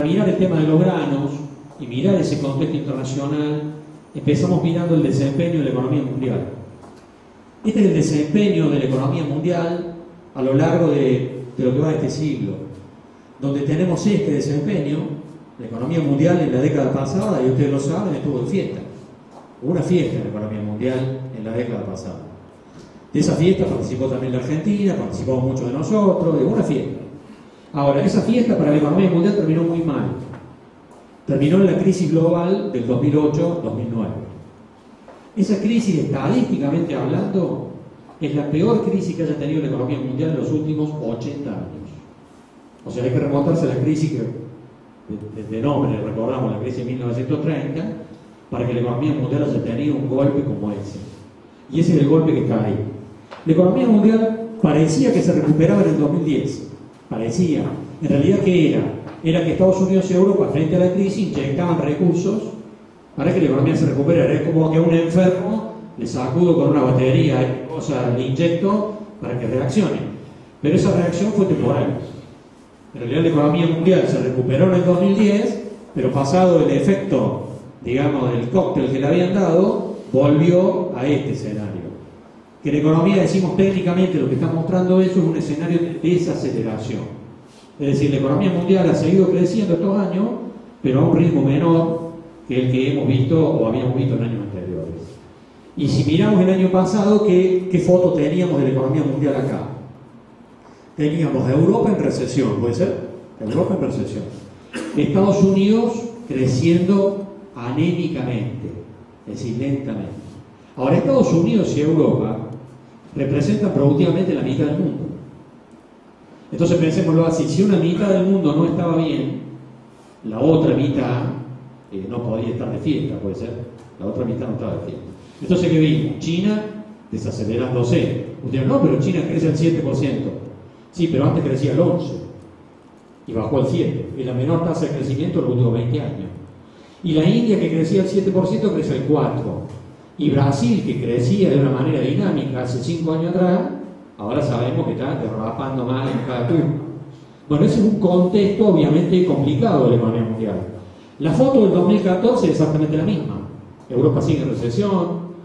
mirar el tema de los granos y mirar ese contexto internacional, empezamos mirando el desempeño de la economía mundial. Este es el desempeño de la economía mundial a lo largo de lo que va de este siglo, donde tenemos este desempeño. La economía mundial en la década pasada, y ustedes lo saben, estuvo en fiesta. Hubo una fiesta en la economía mundial en la década pasada. De esa fiesta participó también la Argentina, participamos muchos de nosotros, de una fiesta. Ahora, esa fiesta para la economía mundial terminó muy mal. Terminó en la crisis global del 2008-2009. Esa crisis, estadísticamente hablando, es la peor crisis que haya tenido la economía mundial en los últimos 80 años. O sea, hay que remontarse a la crisis que, de nombre, recordamos la crisis de 1930, para que la economía mundial haya tenido un golpe como ese. Y ese es el golpe que está ahí. La economía mundial parecía que se recuperaba en el 2010. Parecía. En realidad, ¿qué era? Era que Estados Unidos y Europa, frente a la crisis, inyectaban recursos para que la economía se recuperara. Es como que a un enfermo le sacudo con una batería, o sea, le inyecto para que reaccione. Pero esa reacción fue temporal. En realidad la economía mundial se recuperó en el 2010, pero pasado el efecto, digamos, del cóctel que le habían dado, volvió a este escenario. Que la economía, decimos técnicamente, lo que está mostrando eso es un escenario de desaceleración. Es decir, la economía mundial ha seguido creciendo estos años, pero a un ritmo menor que el que hemos visto o habíamos visto en años anteriores. Y si miramos el año pasado, ¿qué foto teníamos de la economía mundial acá? Teníamos a Europa en recesión, ¿puede ser? Europa en recesión. Estados Unidos creciendo anémicamente, es decir, lentamente. Ahora, Estados Unidos y Europa representan productivamente la mitad del mundo. Entonces pensémoslo así, si una mitad del mundo no estaba bien, la otra mitad no podía estar de fiesta, puede ser. La otra mitad no estaba de fiesta. Entonces, ¿qué vimos? China desacelerándose. Ustedes no, pero China crece al 7%. Sí, pero antes crecía al 11% y bajó al 7%. Es la menor tasa de crecimiento en los últimos 20 años. Y la India, que crecía al 7%, crece al 4%. Y Brasil, que crecía de una manera dinámica hace 5 años atrás, ahora sabemos que está derrapando mal en cada turno. Bueno, ese es un contexto obviamente complicado de la economía mundial. La foto del 2014 es exactamente la misma. Europa sigue en recesión,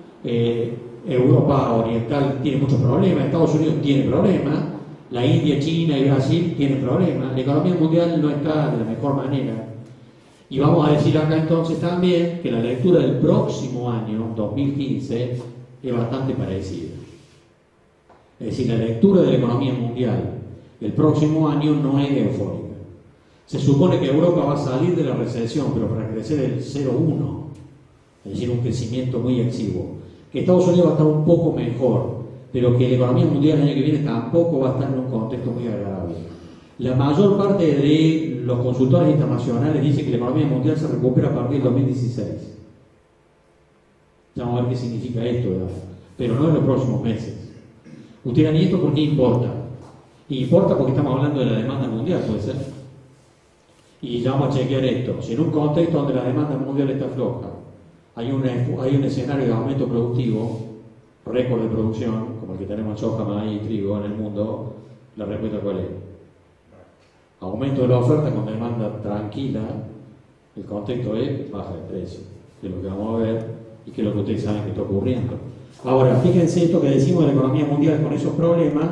Europa Oriental tiene muchos problemas, Estados Unidos tiene problemas, la India, China y Brasil tienen problemas, la economía mundial no está de la mejor manera. Y vamos a decir acá entonces también que la lectura del próximo año, 2015, es bastante parecida. Es decir, la lectura de la economía mundial del próximo año no es eufórica. Se supone que Europa va a salir de la recesión, pero para crecer el 0,1, es decir, un crecimiento muy exiguo. Que Estados Unidos va a estar un poco mejor, pero que la economía mundial el año que viene tampoco va a estar en un contexto muy agradable. La mayor parte de los consultores internacionales dicen que la economía mundial se recupera a partir del 2016. Ya vamos a ver qué significa esto, ¿verdad? Pero no en los próximos meses. Ustedes dirán, ¿y esto por qué importa? Y importa porque estamos hablando de la demanda mundial, puede ser. Y ya vamos a chequear esto. Si en un contexto donde la demanda mundial está floja, hay un escenario de aumento productivo, récord de producción, como el que tenemos en soja, maíz y trigo en el mundo, la respuesta cuál es. Aumento de la oferta con demanda tranquila, el contexto es baja de precio, que es lo que vamos a ver y que es lo que ustedes saben que está ocurriendo. Ahora, fíjense esto que decimos de la economía mundial con esos problemas.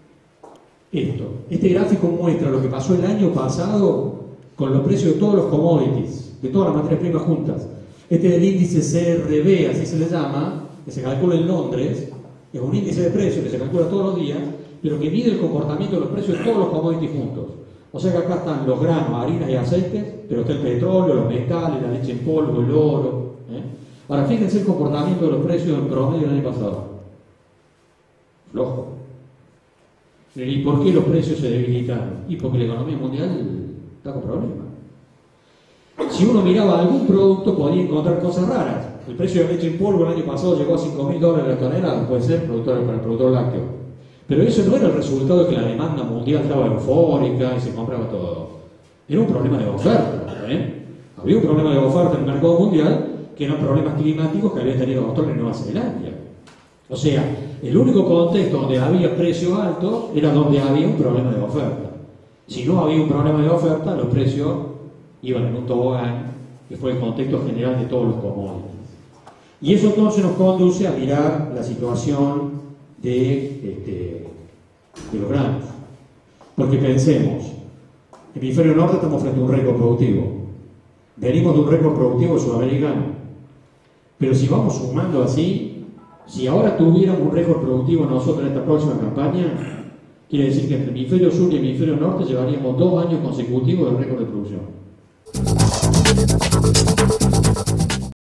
Este gráfico muestra lo que pasó el año pasado con los precios de todos los commodities, de todas las materias primas juntas. Este es el índice CRB, así se le llama, que se calcula en Londres, es un índice de precios que se calcula todos los días, pero que mide el comportamiento de los precios de todos los commodities juntos. O sea que acá están los granos, harinas y aceites, pero está el petróleo, los metales, la leche en polvo, el oro. Ahora fíjense el comportamiento de los precios en promedio del año pasado. Flojo. ¿Y por qué los precios se debilitaron? Y porque la economía mundial está con problemas. Si uno miraba algún producto podía encontrar cosas raras. El precio de la leche en polvo el año pasado llegó a $5.000 la tonelada, puede ser para el productor lácteo. Pero eso no era el resultado de que la demanda mundial estaba eufórica y se compraba todo. Era un problema de oferta. Había un problema de oferta en el mercado mundial que eran problemas climáticos que había tenido Australia y Nueva Zelanda. O sea, el único contexto donde había precios altos era donde había un problema de oferta. Si no había un problema de oferta, los precios iban en un tobogán, que fue el contexto general de todos los commodities. Y eso entonces nos conduce a mirar la situación de los granos. Porque pensemos, hemisferio norte estamos frente a un récord productivo. Venimos de un récord productivo sudamericano. Pero si vamos sumando así, si ahora tuviéramos un récord productivo nosotros en esta próxima campaña, quiere decir que entre hemisferio sur y hemisferio norte llevaríamos 2 años consecutivos de récord de producción.